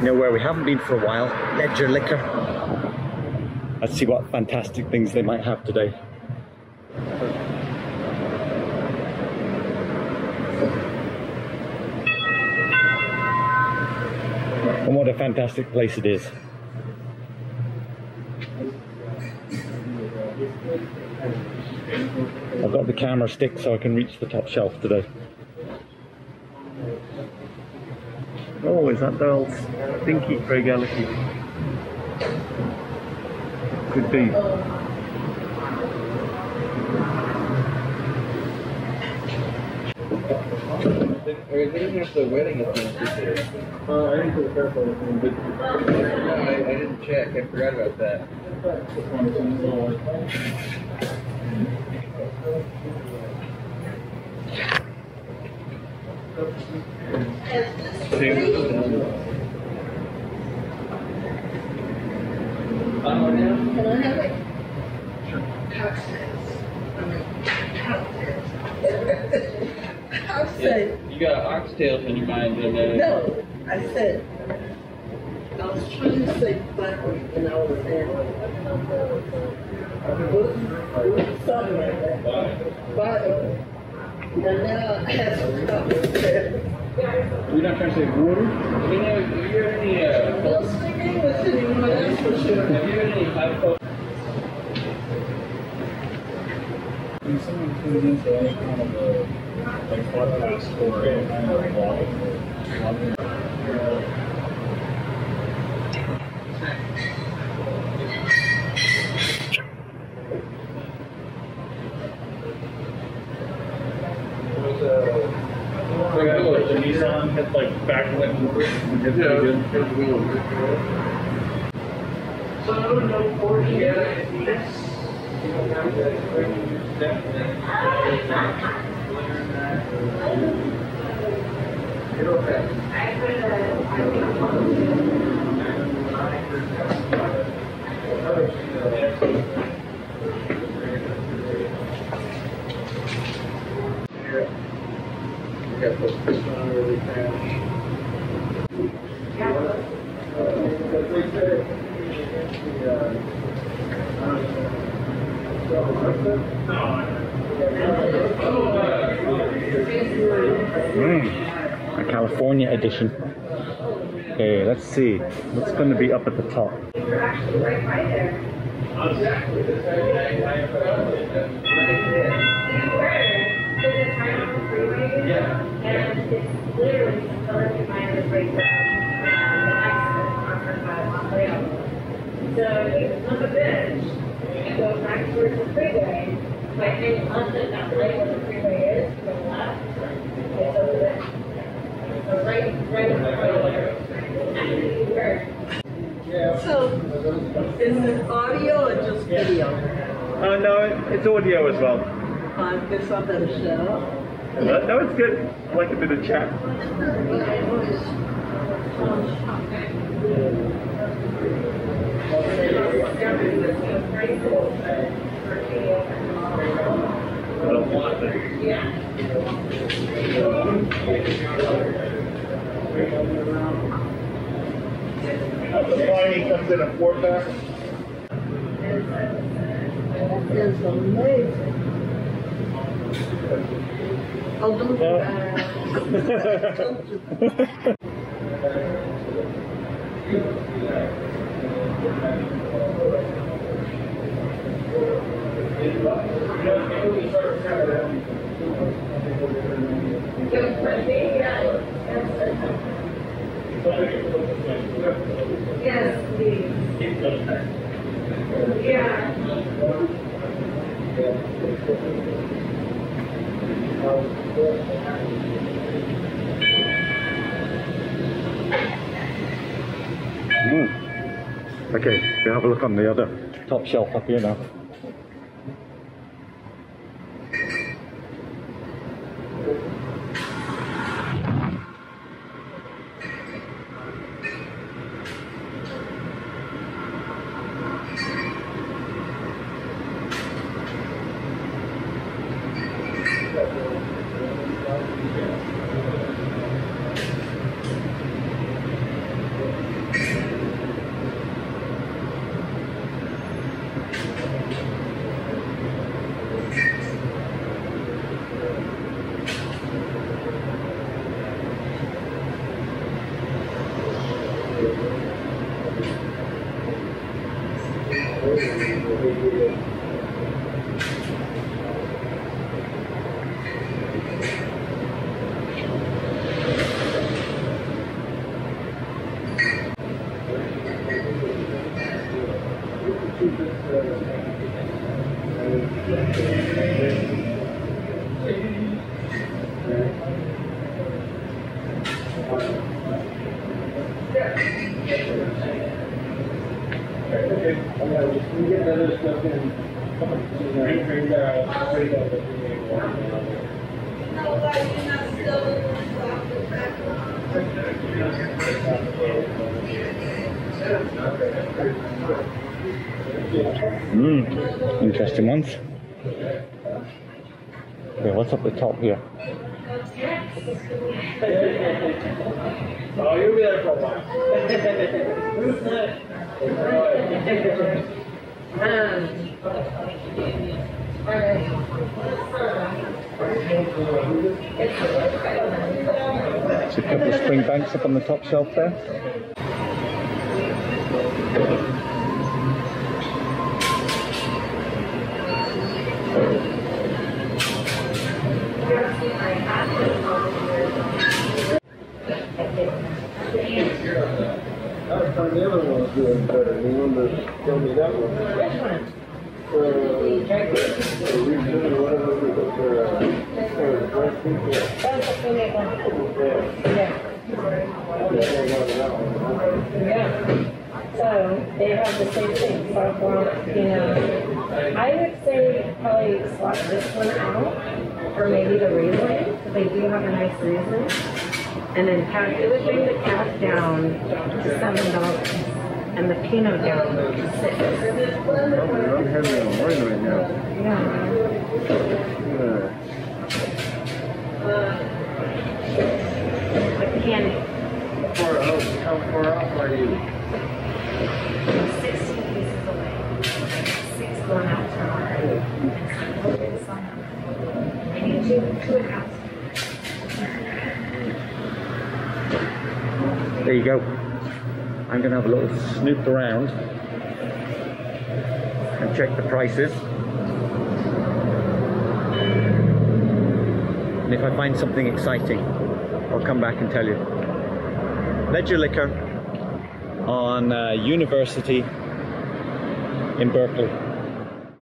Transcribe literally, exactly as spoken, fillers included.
You know where we haven't been for a while? Ledger Liquor. Let's see what fantastic things they might have today. And what a fantastic place it is. I've got the camera stick so I can reach the top shelf today. Oh, is that Daryl's Dinky Craigellachie? Could be. They didn't have the wedding at the Uh, I didn't put the careful with me, but No, I, I didn't check. I forgot about that. this one's in the little Can I have it? I said, You got oxtails in your mind, didn't you? no, I said, I was trying to say backwards and I was saying, something like that. But, and now I have to stop and say, You're not trying to say water? You know, have you heard any, uh, don't speak English anymore, that's for sure. have you heard any high po- When someone tunes into any kind of a like podcast or any kind of vlog, vlogging, the Nissan had like backlit movers and did pretty good. So, no Porsche. Mm, a California edition. Okay, let's see. What's going to be up at the top? We're actually right by there. Exactly. There's a turn on the freeway. Yeah. And it's literally going behind the break down. And the accident on her side on the way up. So you come up a bridge and go back towards the freeway. By hanging on to that light where the freeway is, to the left, it's over there. So right, right in the freeway. So, is it audio or just video? Oh no, it's audio as well. I guess I better shut up. No, no, it's good. I like a bit of chat. I don't want it. The Pliny comes in a four pack. It's amazing. Oh, don't do that. Don't do that. Yes, please. Yeah. Mm. Okay, we'll have a look on the other top shelf up here now. get the other stuff in. Mmm, interesting ones. Okay, what's up the top here? Oh, you'll be there for a while. So a couple of spring banks up on the top shelf there. I find the other one's doing better. You want to tell me that one? Which one? Uh, That's the phoenix one. Yeah. Yeah. So they have the same thing. Soft blanc, you know. I would say probably swap this one out for maybe the Riesling, because they do have a nice Riesling. And then cap, it would bring the cap down to seven dollars and the Pinot down to six. I'm heavy on wine right now. Yeah. Yeah. The candy. Far out, how far off are you? sixteen pieces away. Six going out tomorrow. I need two, two accounts. There you go. I'm going to have a little snoop around and check the prices. And if I find something exciting, I'll come back and tell you. Ledger Liquor on uh, University in Berkeley.